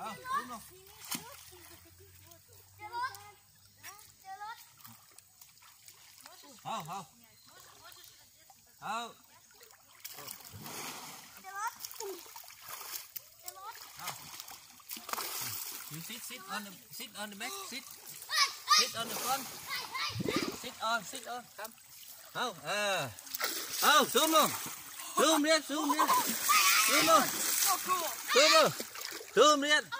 Đúng không? Không, không. Không. You sit on the back, sit on the front, sit on, come. Không, không, xuống luôn, xuống đi, xuống luôn, xuống luôn, xuống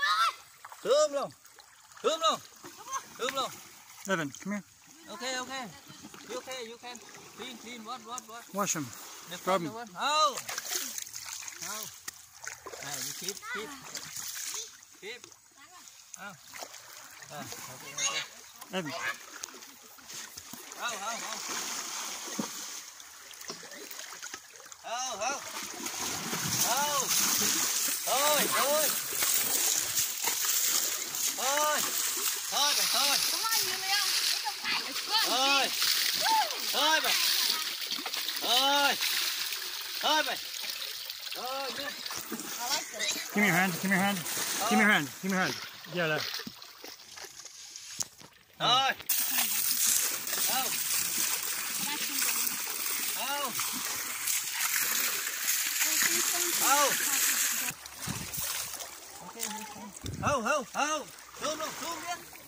luôn. Evan, come here. Okay. You can clean. What? Wash him. The Grab front him. one. Oh. Này, you keep. Oh. Okay. Evan. Oh. Thôi. Give me your hand. Yeah, there. Thôi. Không. Xuống luôn, xuống đi.